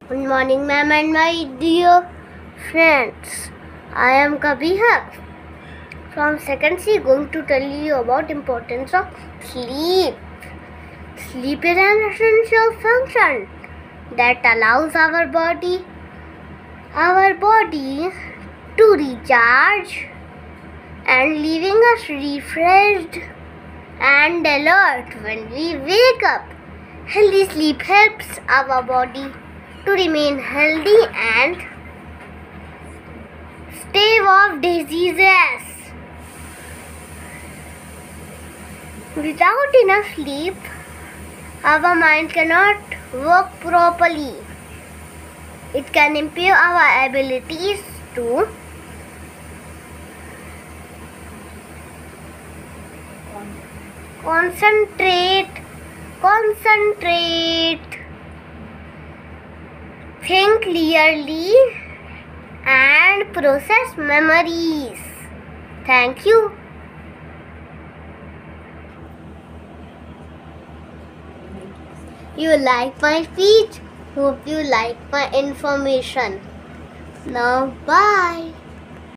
Good morning, ma'am and my dear friends. I am Kabir from second C, going to tell you about importance of sleep. Sleep is an essential function that allows our body to recharge and leaving us refreshed and alert when we wake up. Healthy sleep helps our body to remain healthy and stave off diseases. Without enough sleep, our mind cannot work properly. It can impair our abilities to concentrate, think clearly, and process memories. Thank you. You like my speech? Hope you like my information. Now, bye.